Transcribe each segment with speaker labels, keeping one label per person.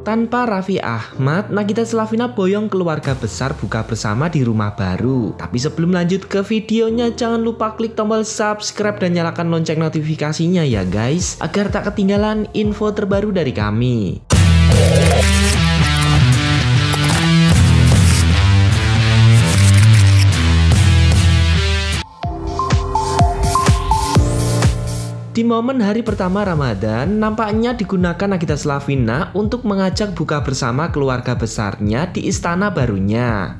Speaker 1: Tanpa Raffi Ahmad, Nagita Slavina boyong keluarga besar buka bersama di rumah baru. Tapi sebelum lanjut ke videonya, jangan lupa klik tombol subscribe dan nyalakan lonceng notifikasinya ya guys, agar tak ketinggalan info terbaru dari kami. Di momen hari pertama Ramadan, nampaknya digunakan Nagita Slavina untuk mengajak buka bersama keluarga besarnya di istana barunya.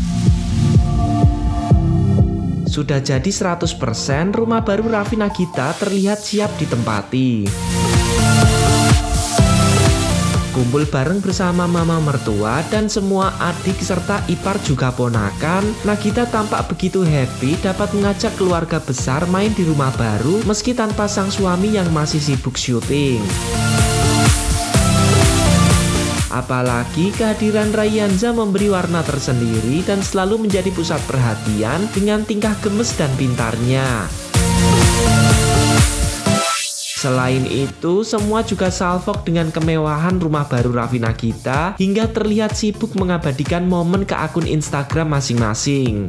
Speaker 1: Sudah jadi 100% rumah baru Raffi Nagita terlihat siap ditempati. Kumpul bareng bersama mama mertua dan semua adik serta ipar juga ponakan, Nagita tampak begitu happy dapat mengajak keluarga besar main di rumah baru meski tanpa sang suami yang masih sibuk syuting. Apalagi kehadiran Raihanza memberi warna tersendiri dan selalu menjadi pusat perhatian dengan tingkah gemes dan pintarnya. Selain itu, semua juga salvok dengan kemewahan rumah baru Raffi Nagita hingga terlihat sibuk mengabadikan momen ke akun Instagram masing-masing.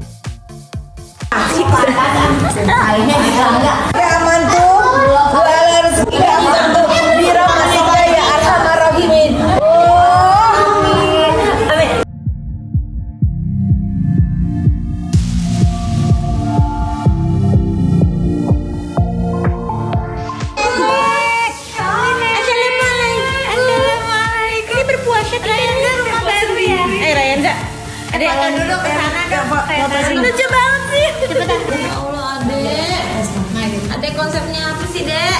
Speaker 2: Adek akan dulu ke sana dong. Lucu banget sih. Cepetan. Ya Allah, Adek. Adek konsepnya apa sih, Dek?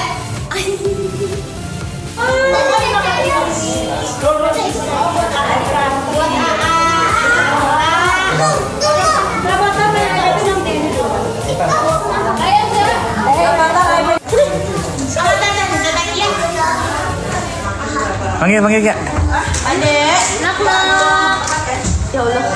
Speaker 3: Panggil Kak.
Speaker 2: Adek, nak. Ya Allah.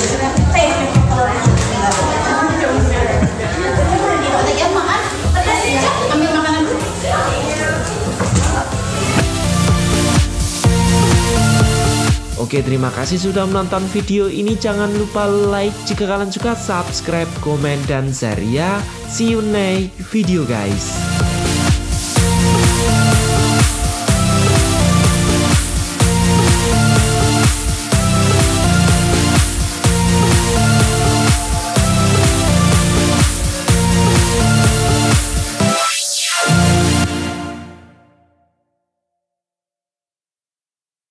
Speaker 1: Oke, terima kasih sudah menonton video ini. Jangan lupa like jika kalian suka, subscribe, komen, dan share ya. See you next video guys.